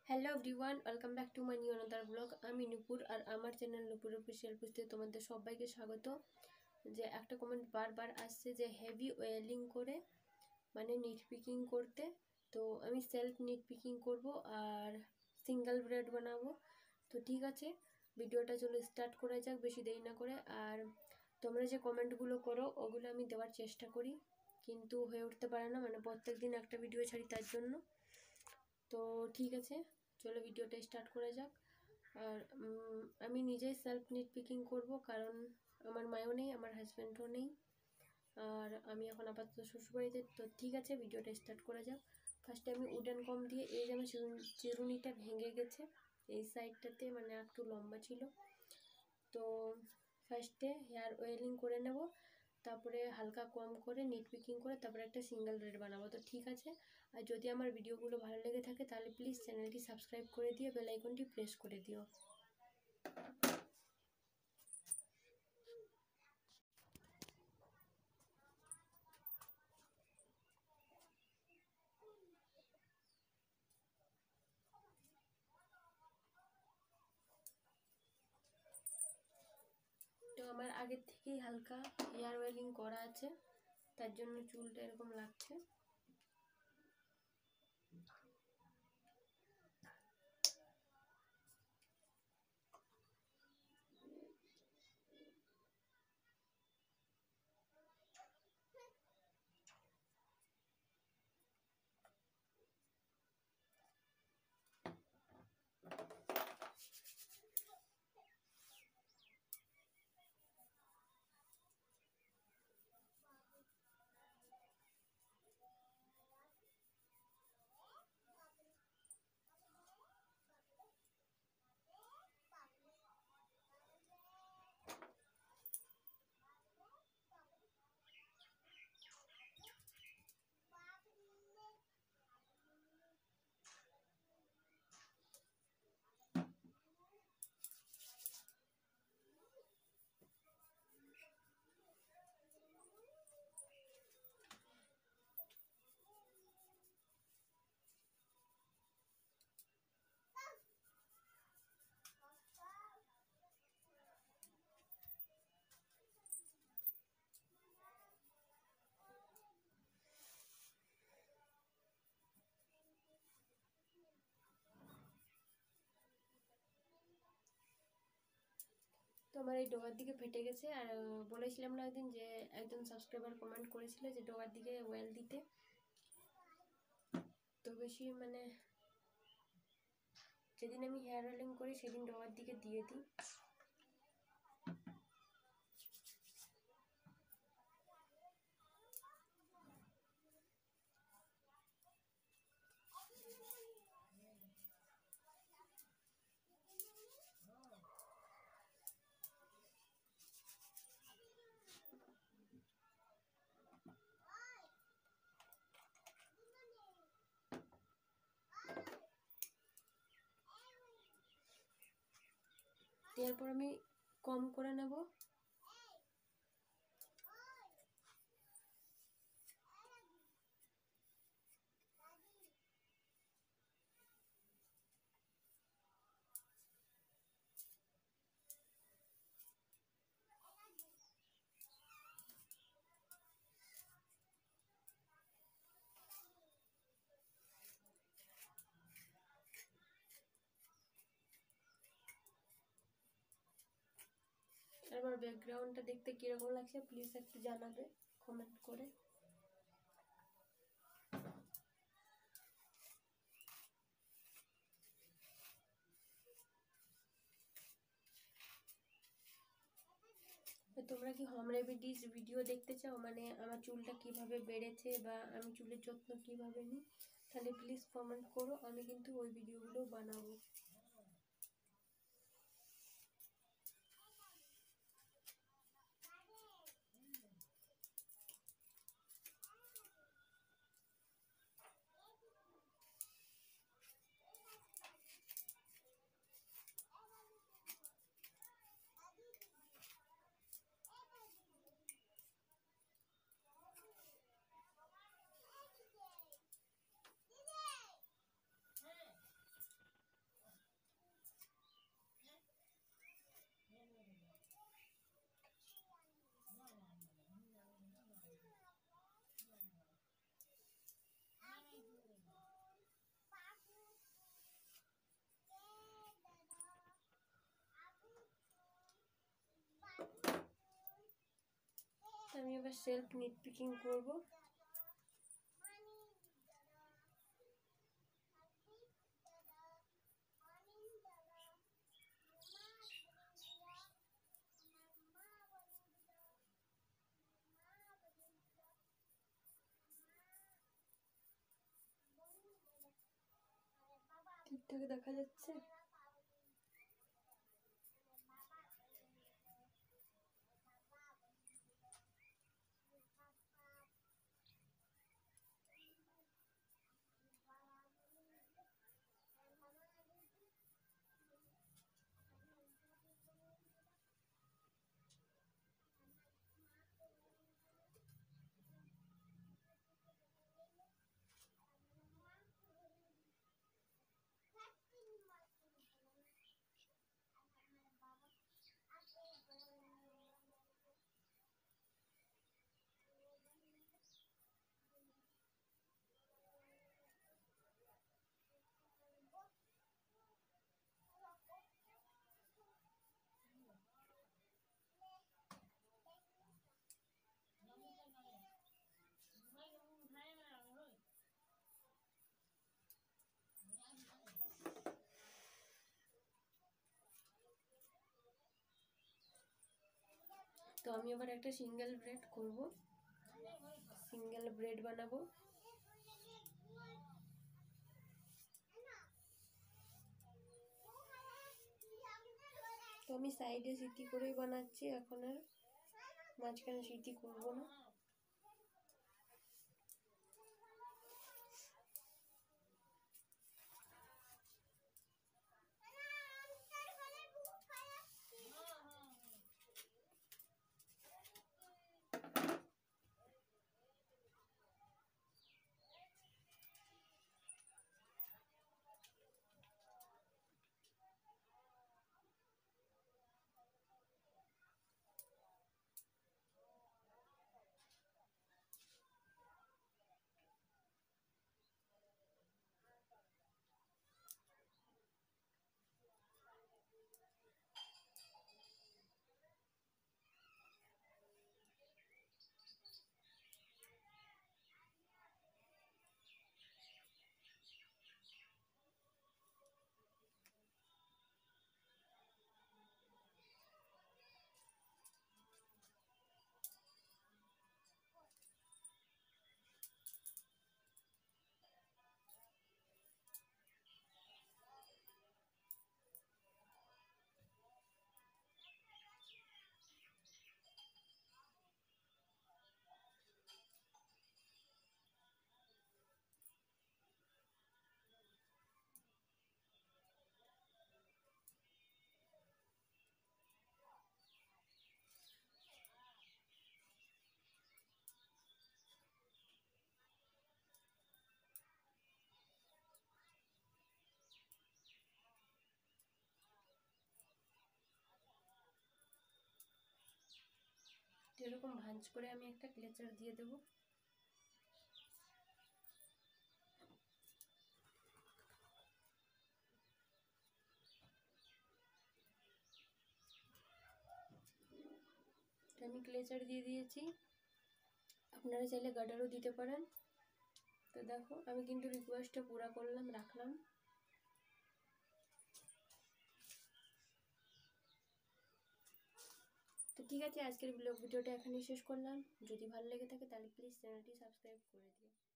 Hello everyone, welcome back to my new another blog. আমি নুপুর আর আমার channel নুপুর official পেজে তোমাদের সবাইকে স্বাগত। যে একটা কমেন্ট বারবার আসছে যে হেভি ওয়েলিং করে মানে নিট পিকিং করতে, তো আমি সেলফ নিট পিকিং করব আর সিঙ্গেল ব্রেড বানাবো। তো ঠিক আছে, ভিডিওটা চলো স্টার্ট করা যাক বেশি দেরি না করে। আর তোমরা যে কমেন্টগুলো করো ওগুলো আমি দেওয়ার চেষ্টা করি, কিন্তু হয়ে উঠতে পারে না, মানে প্রত্যেক দিন একটা ভিডিও ছাড়ি তার জন্য। তো ঠিক আছে, চলো ভিডিওটা স্টার্ট করা যাক। আর আমি নিজেই সেলফ নিট পিকিং করব, কারণ আমার মায়ও নেই, আমার হাজব্যান্ডও নেই, আর আমি এখন আপাতত শ্বশুরবাড়িতে। তো ঠিক আছে, ভিডিওটা স্টার্ট করা যাক। ফার্স্টে আমি উডেন কম দিয়ে, এই যে আমার চিরুনিটা ভেঙে গেছে এই সাইডটাতে, মানে একটু লম্বা ছিল। তো ফার্স্টে হেয়ার অয়েলিং করে নেব, তারপরে হালকা কম করে নিট পিকিং করে তারপরে একটা সিঙ্গেল ব্রেড বানাবো। তো ঠিক আছে, আর যদি আমার ভিডিওগুলো ভালো লেগে থাকে তাহলে প্লিজ চ্যানেলটি সাবস্ক্রাইব করে দিয়ে বেল আইকনটি প্রেস করে দিও। তো আমার আগের থেকেই হালকা হেয়ার অয়েলিং করা আছে, তার জন্য চুলটা এরকম লাগছে। তো আমার এই ডগার দিকে ফেটে গেছে, আর বলেছিলাম না একদিন যে একজন সাবস্ক্রাইবার কমেন্ট করেছিল যে ডগার দিকে ওয়েল দিতে। তো বেশি মানে যেদিন আমি হেয়ার অয়েলিং করি সেদিন ডগার দিকে দিয়ে দিই। এরপর আমি কম করে নেব। আমার ব্যাকগ্রাউন্ডটা দেখতে কিরকম লাগছে প্লিজ একটু জানাবে কমেন্ট করে। তোমরা কি হোম রেমেডিস ভিডিও দেখতে চাও, মানে আমার চুলটা কিভাবে বেড়েছে বা আমি চুলের যত্ন কিভাবে নিই, তাহলে প্লিজ কমেন্ট করো, আমি কিন্তু ওই ভিডিওগুলো বানাবো। আমি এবার সেলফ নিট পিকিং করবো। ঠিকঠাক দেখা যাচ্ছে? তো আমি আবার একটা সিঙ্গেল ব্রেড করব, সিঙ্গেল ব্রেড বানাবো। তো আমি সাইডে সিটি করেই বানাচ্ছি, এখন আর মাঝখানে সিটি করব না। এরকম ভাঁজ করে আমি একটা ক্লেচার দিয়ে দেবো। আমি ক্লেচার দিয়ে দিয়েছি, আপনারা চাইলে গার্ডারও দিতে পারেন। তো দেখো আমি কিন্তু রিকোয়েস্টটা পুরা করলাম, রাখলাম। তো ঠিক আছে, আজকের ব্লগ ভিডিওটা এখানেই শেষ করলাম। যদি ভালো লেগে থাকে তাহলে প্লিজ চ্যানেলটি সাবস্ক্রাইব করে দিও।